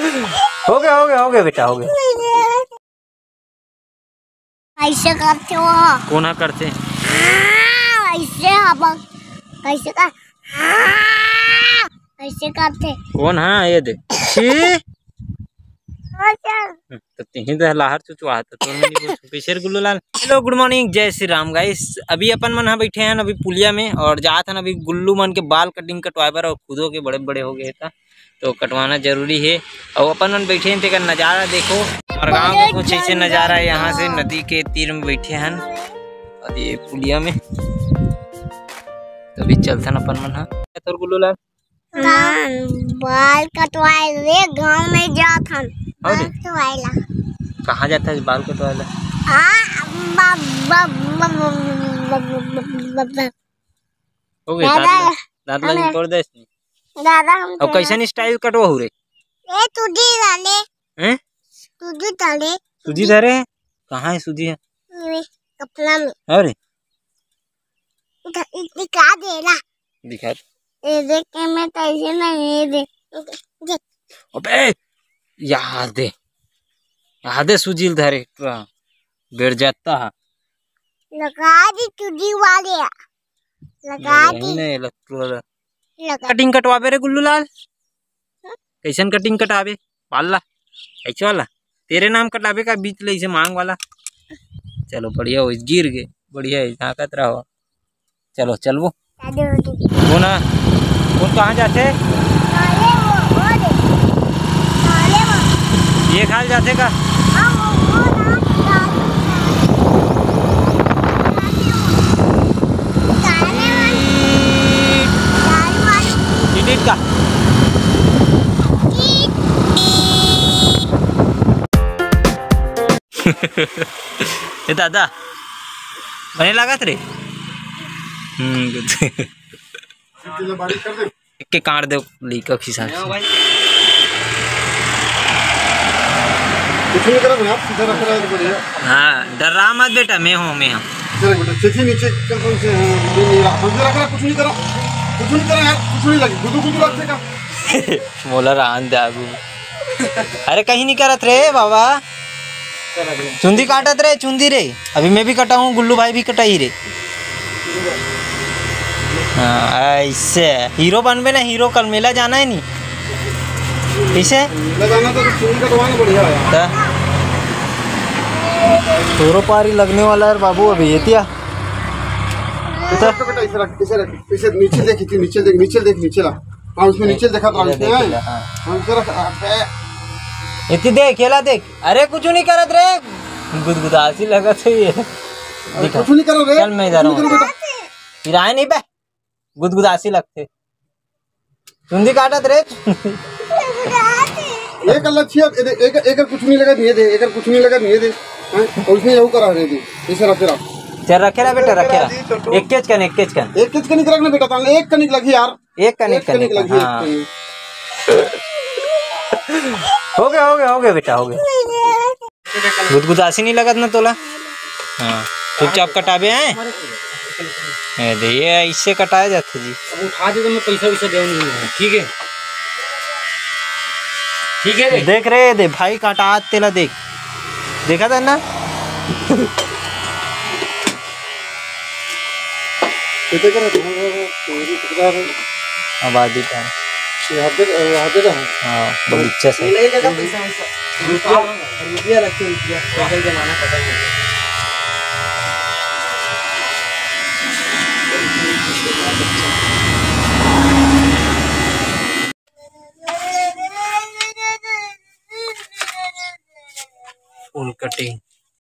हो गया बेटा, हो गया। ऐसे करते हो? कौन करते? ऐसे अब कैसे कर? ऐसे करते कौन? हाँ ये दे तो तीन तो लाहर चुचवा तो पेशर गुल्लू लाल। हेलो गुड मॉर्निंग, जय श्री राम गाइस। अभी अपन मन हाँ बैठे हैं अभी पुलिया में और जात हैं अभी गुल्लू मन के बाल कटिंग कटवाए बर और खुदों के बड़े बड़े हो गए था तो कटवाना जरूरी है। और अपन मन बैठे हैं तेरा नज़ारा देखो, हमारे गाँव का कुछ ऐसे नज़ारा है। यहाँ से नदी के तीर में बैठे हैं और ये पुलिया में तो अभी चलते हैं अपन मन। हाँ तो गुल्लू लाल बाल कटवाए रे, गाँव में जात हन कटवाएला। कहाँ जाता है बाल कटवाएला? हो गए दांत लगी तोड़ दे दादा अब कैसन स्टाइल कटवा हो रे? ए तुझी डाले हैं? तुझी डाले सूजी धरे? कहाँ है सूजी? है कपड़ा में। अरे दिखा देला, दिखा ये देख के मैं कैसे नहीं दे। अबे याद दे सूजी धरे बैठ जाता है। लगा दी तुझी वाले, लगा दी नहीं कटिंग कटवाबे रे गुल्लू लाल? कैसन कटिंग कटाबे? वाला ऐसे वाला तेरे नाम कटाबे का बीच ले इसे मांग वाला? चलो बढ़िया हो, गिर गए बढ़िया है, ताकत रहो। चलो चलबो कौन कहाँ जाते? ये खाल जाते का? का ये दादा बने लागत रे। के काट दो लीका हिसाब से। हाँ डरा मत बेटा, मैं हूँ मैं हूँ। कुछ नहीं यार, कुछ नहीं लगी गुदू लगते का मोला रान दे आगू। अरे कहीं नहीं करत रे बाबा, चुंदी काटत रे चुंदी रे। अभी मैं भी कटा हूँ, गुल्लू भाई भी कटाई रे। हाँ ऐसे हीरो बनबे ना, हीरो कल मेला जाना है नहीं ऐसे तोरो पारी लगने वाला है बाबू अभी ये क्या? नीचे देख नीचे ला। हाँ उसमें नीचे देखा इतनी देख खेला देख। अरे कुछ नहीं करत रे, गुदगुदासी लगत है ये। कुछ नहीं कर रहे, चल मैं इधर हूँ, किराए नहीं पे गुदगुदासी लगते। चुंदी काटत रे एक अलग एक कुछ नहीं लगा नहीं दे, एक कुछ नहीं लगा नहीं दे। उसमें यही करा रहे थे इसे रखे रहा। चल रखेला बेटा रखेला, एक केज कन रखना बेटा, ताले एक कनिक लगी यार, एक कनिक लगी। हाँ हो गया बेटा, हो गया। गुदगुदासी नहीं लगत ना तोला? हाँ चुपचाप कटाबे हैं ये ऐसे कटाया जाते जी। अब उठा दे तो मैं पैसा वैसा दे नहीं। ठीक है देख रे दे भाई काटा तेला देख, देखा था ना? आबादी का हाँ बगीचा से रुपया रखे, रुपया जमाना खत्म हो गया। Full cutting